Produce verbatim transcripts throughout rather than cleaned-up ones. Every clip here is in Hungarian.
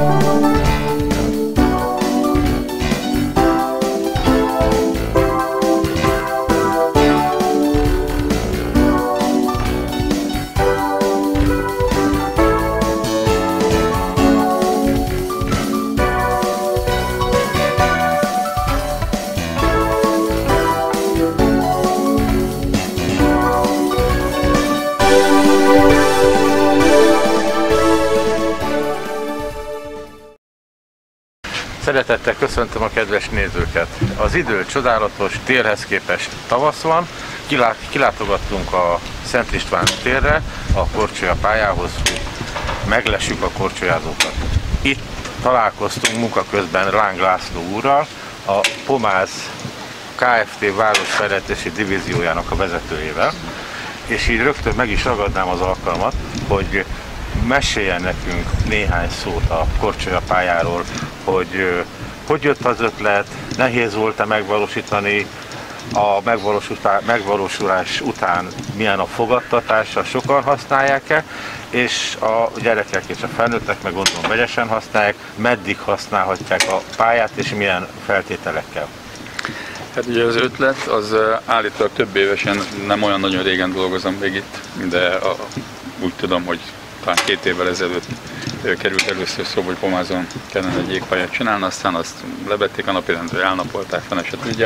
Szeretettel köszöntöm a kedves nézőket! Az idő csodálatos, térhez képest tavasz van. Kilátogattunk a Szent István térre, a korcsolya pályához, hogy meglessük a korcsolyázókat. Itt találkoztunk munka közben Láng László úrral, a Pomáz Kft. Városfejlesztési divíziójának a vezetőjével, és így rögtön meg is ragadnám az alkalmat, hogy meséljen nekünk néhány szót a korcsolya pályáról, hogy hogy jött az ötlet, nehéz volt-e megvalósítani, a megvalósulás után milyen a fogadtatása, sokan használják-e, és a gyerekek és a felnőttek meg gondolom vegyesen használják, meddig használhatják a pályát és milyen feltételekkel? Hát ugye az ötlet az állítólag több évesen, nem olyan nagyon régen dolgozom még itt, de a, úgy tudom, hogy talán két évvel ezelőtt került először szó, hogy Pomázon kellene egy jégpályát csinálni, aztán azt levették a napirendre, elnapolták, fene se tudja.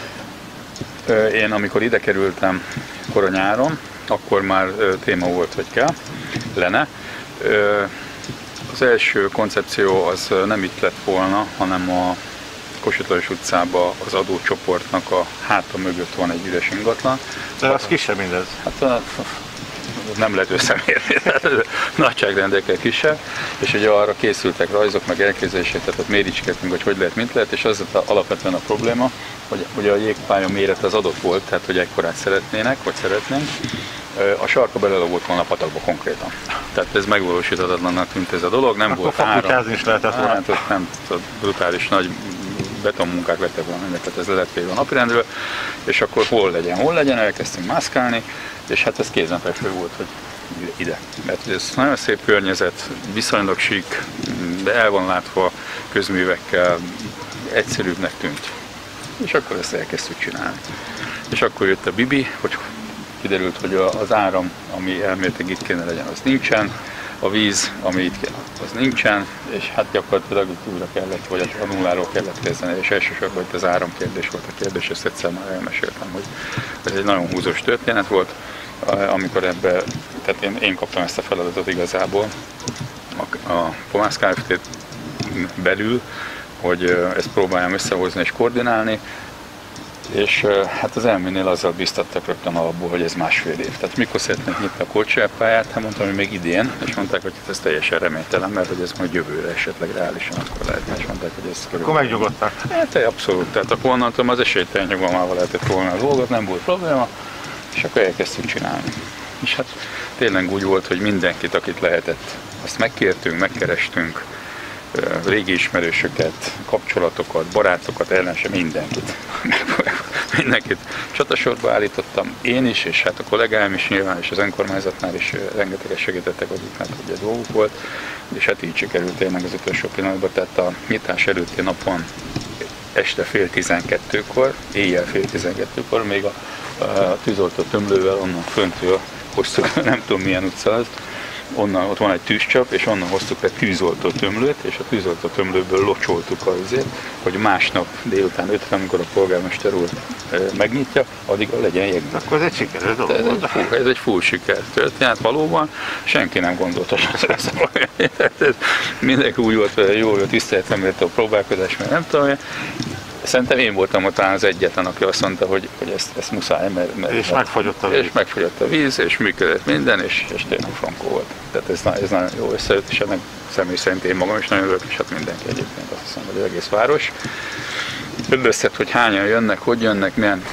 Én amikor ide kerültem kora nyáron, akkor már téma volt, hogy kell, lenne. Az első koncepció az nem itt lett volna, hanem a Kossuth Lajos utcában az adócsoportnak a háta mögött van egy üres ingatlan. De az kisebb mindez? Hát, nem lehet összemérni, tehát nagyságrendekkel kisebb, és ugye arra készültek rajzok, meg elképzelések, tehát ott méricskeltünk, hogy hogy lehet, mint lehet, és az alapvetően a probléma, hogy ugye a jégpálya méret az adott volt, tehát hogy ekkorát szeretnének, vagy szeretnénk, a sarka bele volt volna a patakba konkrétan. Tehát ez megvalósíthatatlannak tűnt ez a dolog, nem akkor volt áram. is lehetett volna. Hát ott nem, ott brutális nagy betonmunkák lettek volna, tehát ez le lett például a napirendről, és akkor hol legyen, hol legyen, elkezdtünk mászkálni, és hát ez kézenfekvő volt, hogy ide. Mert ez nagyon szép környezet, viszonylag sík, de el van látva közművekkel, egyszerűbbnek tűnt. És akkor ezt elkezdtük csinálni. És akkor jött a Bibi, hogy kiderült, hogy az áram, ami elméletileg itt kéne legyen, az nincsen, a víz, ami itt kell, az nincsen, és hát gyakorlatilag itt újra kellett, vagy a nulláról kellett kezdeni, és elsősorban itt az áramkérdés volt a kérdés, ezt egyszer már elmeséltem, hogy ez egy nagyon húzós történet volt, amikor ebbe, tehát én, én kaptam ezt a feladatot igazából a, a Pomáz Kft. Belül, hogy ezt próbáljam összehozni és koordinálni, és hát az elménél azzal biztattak rögtön alapból, hogy ez másfél év. Tehát mikor szeretnék nyitni a korcsolyapályát? Hát mondtam, hogy még idén, és mondták, hogy ez teljesen reménytelen, mert hogy ez majd jövőre esetleg reálisan akkor lehetne, és mondták, hogy ez körülbelül. Akkor megnyugodtak? Hát abszolút, tehát akkor onnantól az esélytelen nyugalmával lehetett volna a dolgot, nem volt probléma, és akkor elkezdtük csinálni. És hát tényleg úgy volt, hogy mindenkit, akit lehetett, azt megkértünk, megkerestünk, régi ismerősöket, kapcsolatokat, barátokat, ellense mindenkit. mindenkit csatasorba állítottam, én is, és hát a kollégáim is nyilván, és az önkormányzatnál is rengeteget segítettek, akiknek ugye dolguk volt, és hát így sikerült tényleg az utolsó pillanatban, tehát a nyitás előtti napon este fél tizenkettőkor, éjjel fél tizenkettőkor, még a, a tűzoltó tömlővel onnan föntről hoztuk, nem tudom milyen utca az, onnan ott van egy tűzcsap, és onnan hoztuk be tűzoltó tömlőt, és a tűzoltó tömlőből locsoltuk a üzét, hogy másnap délután ötre, amikor a polgármester úr e, megnyitja, addig legyen jegmű. Akkor ez egy sikeres dolog ez, egy full, ez egy full siker történet, valóban senki nem gondolta, hogy ez a mindenki úgy volt vele, jó, jó tiszteletem méltó a próbálkozás, mert nem tudom, szerintem én voltam ott talán az egyetlen, aki azt mondta, hogy, hogy ezt, ezt muszáj, mert, mert és megfagyott a víz. És megfagyott a víz, és működött minden, és, és tényleg frankó volt. Tehát ez, ez nagyon jó összejött, és ennek személy szerint én magam is nagyon örülök, és hát mindenki egyébként, azt hiszem, hogy az egész város. Öblöztet, hogy hányan jönnek, hogy jönnek, milyen.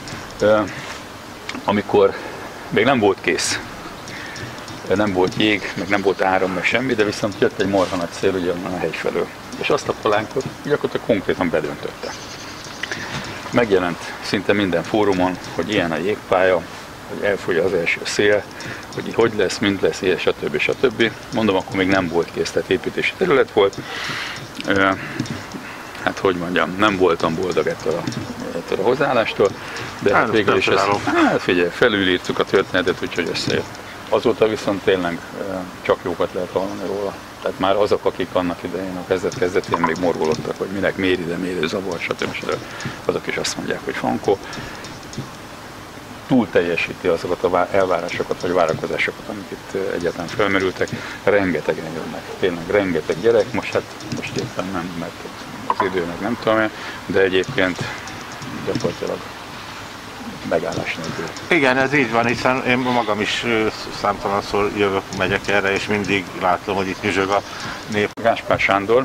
Amikor még nem volt kész, nem volt jég, meg nem volt áram, meg semmi, de viszont jött egy marha nagy szél ugye a hegy felől. És azt a palánkot gyakorlatilag konkrétan bedöntötte. Megjelent szinte minden fórumon, hogy ilyen a jégpálya, hogy elfogy az első szél, hogy hogy lesz, mint lesz, és stb. stb. Mondom, akkor még nem volt kész, tehát építési terület volt. Hát hogy mondjam, nem voltam boldog ettől a, ettől a hozzáállástól, de hát végül is ezt, hát figyelj, felülírtuk a történetet, úgyhogy összejött. Azóta viszont tényleg csak jókat lehet hallani róla. Tehát már azok, akik annak idején a kezdet-kezdetén még morgolódtak, hogy minek méri, de méri, zavar, stb. Azok is azt mondják, hogy Frankó túl teljesíti azokat a elvárásokat vagy várakozásokat, amik itt egyáltalán felmerültek. Rengetegen jönnek, tényleg rengeteg gyerek, most hát most éppen nem, mert az idő meg nem tudom, de egyébként gyakorlatilag megállás nélkül. Igen, ez így van, hiszen én magam is számtalanszor jövök, megyek erre, és mindig látom, hogy itt nyüzsög a nép. Gáspár Sándor,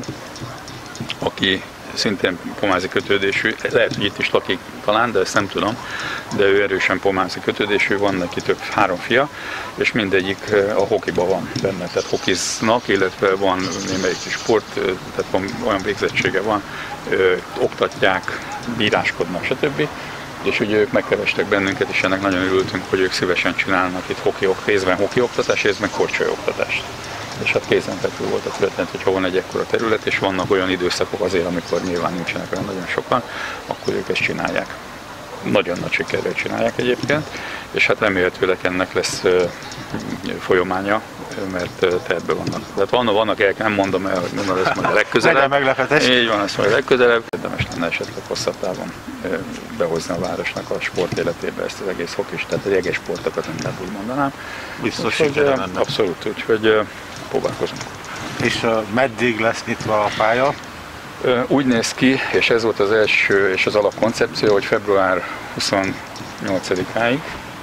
aki szintén pomázi kötődésű, lehet, hogy itt is lakik talán, de ezt nem tudom, de ő erősen pomázi kötődésű, van neki több három fia, és mindegyik a hokiban van benne, tehát hokiznak, illetve van némelyik sport, tehát van, olyan végzettsége van, ö, oktatják, bíráskodnak, stb. És ugye ők megkerestek bennünket, és ennek nagyon örültünk, hogy ők szívesen csinálnak itt hoki, részben hoki oktatás, részben korcsolya oktatást. És hát kézenfekvő volt a történet, hogy ha van egy ekkora terület, és vannak olyan időszakok azért, amikor nyilván nincsenek olyan nagyon sokan, akkor ők ezt csinálják. Nagyon nagy sikerrel csinálják egyébként, és hát remélhetőleg ennek lesz folyamánya, mert tervben vannak. Tehát vannak, vannak el, nem mondom el, hogy mondom, ezt majd a legközelebb. Meglepetés. Így van, ezt majd a legközelebb. Érdemes lenne esetleg hosszabb távon behozni a városnak a sport életébe ezt az egész hokis, tehát az egész sportokat inkább úgy mondanám. Biztos sikerem ennek. Abszolút, úgyhogy próbálkozunk. És uh, meddig lesz nyitva a pálya? Úgy néz ki, és ez volt az első és az alapkoncepció, hogy február huszonnyolcadikáig,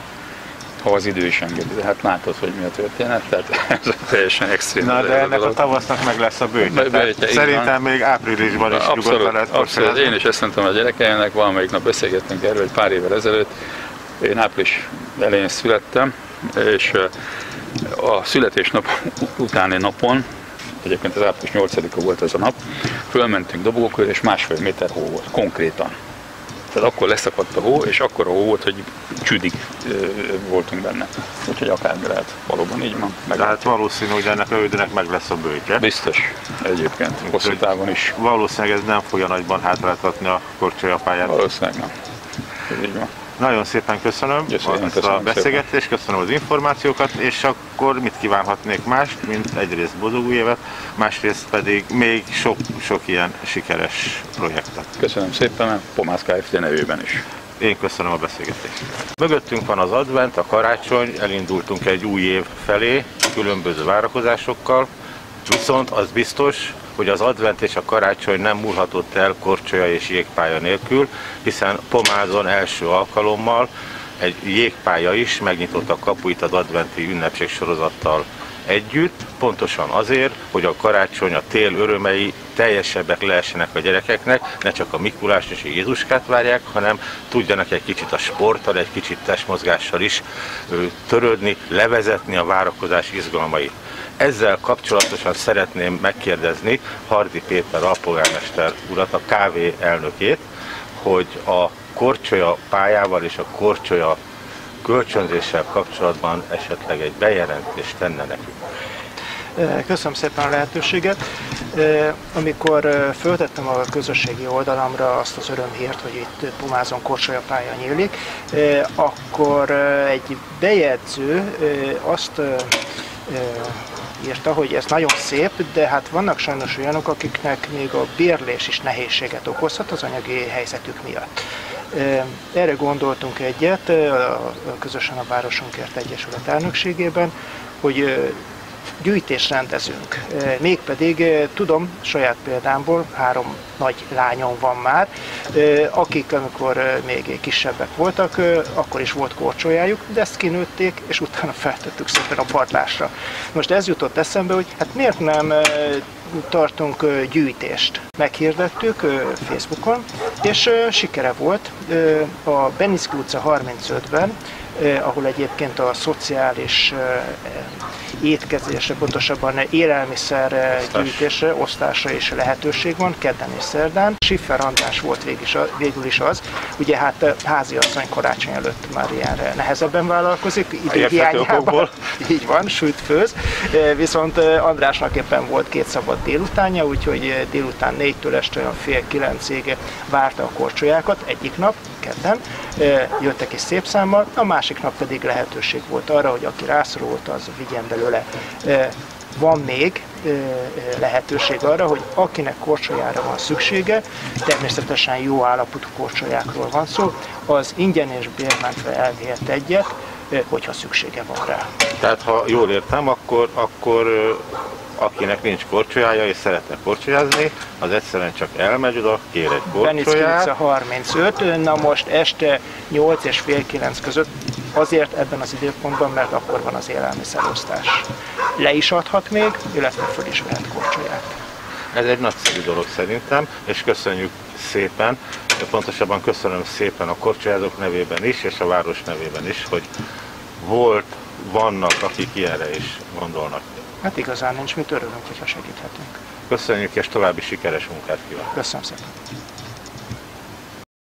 ha az idő is engedi. De hát látod, hogy mi a történet, tehát ez teljesen extrém. Na, de ennek a tavasznak meg lesz a bőtje. bőtje szerintem még áprilisban is nyugodtan lehet abszolút. Én is ezt mondtam a gyerekeimnek, valamelyik nap beszélgettünk erről egy pár évvel ezelőtt. Én április elején születtem, és a születésnap utáni napon, egyébként az április nyolcadika volt ez a nap, fölmentünk dobogókör, és másfél méter hó volt, konkrétan. Tehát akkor leszakadt a hó, és akkor a hó volt, hogy csüdig voltunk benne. Úgyhogy akármi lehet, valóban így van. Meg hát valószínű, hogy ennek a ődőnek meg lesz a bőtje. Biztos, egyébként, hosszú távon is. Valószínűleg ez nem fogja nagyban hátráltatni a korcsolyapályát. Valószínűleg nem. Ez így van. Nagyon szépen köszönöm Köszönöm, ezt köszönöm a beszélgetést, köszönöm az információkat, és akkor mit kívánhatnék mást, mint egyrészt boldog új évet, másrészt pedig még sok-sok ilyen sikeres projektet. Köszönöm szépen, a Pomász Kft. Nevében is. Én köszönöm a beszélgetést. Mögöttünk van az advent, a karácsony, elindultunk egy új év felé, különböző várakozásokkal, viszont az biztos, hogy az advent és a karácsony nem múlhatott el korcsolya és jégpálya nélkül, hiszen Pomázon első alkalommal egy jégpálya is megnyitotta a kapuit az adventi ünnepség sorozattal együtt, pontosan azért, hogy a karácsony, a tél örömei teljesebbek lehessenek a gyerekeknek, ne csak a Mikulást és a Jézuskát várják, hanem tudjanak egy kicsit a sporttal, egy kicsit testmozgással is törődni, levezetni a várakozás izgalmait. Ezzel kapcsolatosan szeretném megkérdezni Hardy Péter alpolgármester urat, a ká vé elnökét, hogy a korcsolya pályával és a korcsolya kölcsönzéssel kapcsolatban esetleg egy bejelentést tenne nekünk. Köszönöm szépen a lehetőséget. Amikor föltettem a közösségi oldalamra azt az örömhírt, hogy itt Pomázon korcsolyapálya nyílik, akkor egy bejegyző azt írta, hogy ez nagyon szép, de hát vannak sajnos olyanok, akiknek még a bérlés is nehézséget okozhat az anyagi helyzetük miatt. Erre gondoltunk egyet, közösen a Városunkért Egyesület elnökségében, hogy gyűjtést rendezünk. Mégpedig tudom saját példámból, három nagy lányom van már, akik amikor még kisebbek voltak, akkor is volt korcsolyájuk, de ezt kinőtték, és utána feltettük szépen a padlásra. Most ez jutott eszembe, hogy hát miért nem tartunk gyűjtést. Meghirdettük Facebookon, és sikere volt. A Beniszki utca harmincötben eh, ahol egyébként a szociális eh, étkezésre, pontosabban élelmiszer gyűjtésre, osztásra is lehetőség van, kedden és szerdán. Schiffer András volt végül is, végül is az, ugye hát háziasszony karácsony előtt már ilyenre nehezebben vállalkozik, időhiányában, így van, süt, főz, viszont Andrásnak éppen volt két szabad délutánja, úgyhogy délután négytől este olyan fél kilencig várta a korcsolyákat egyik nap, kedden, jöttek is szép számmal, a másik nap pedig lehetőség volt arra, hogy aki rászorult, az vigyen belőle. Van még lehetőség arra, hogy akinek korcsolyára van szüksége, természetesen jó állapotú korcsolyákról van szó, az ingyen és bérmentve elvihet egyet, hogyha szüksége van rá. Tehát ha jól értem, akkor, akkor akinek nincs korcsolyája és szeretne korcsolyázni, az egyszerűen csak elmegy oda, kér egy korcsolyát. Benicki utca harmincöt, na most este nyolc és fél kilenc között, azért ebben az időpontban, mert akkor van az élelmiszerosztás. Le is adhat még, illetve föl is vehet korcsolyát. Ez egy nagyszerű dolog szerintem, és köszönjük szépen, pontosabban köszönöm szépen a korcsolyázók nevében is, és a város nevében is, hogy volt, vannak, akik ilyenre is gondolnak. Hát igazán nincs mit, örülünk, hogyha segíthetünk. Köszönjük, és további sikeres munkát kívánok. Köszönöm szépen.